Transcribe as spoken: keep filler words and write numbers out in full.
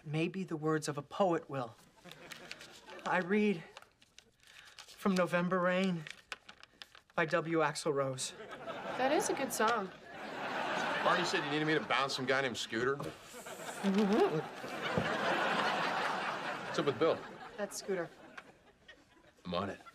but maybe the words of a poet will. I read from November Rain by W. Axl Rose. That is a good song. Barney said you needed me to bounce some guy named Scooter. What's up with Bill? That's Scooter. I'm on it.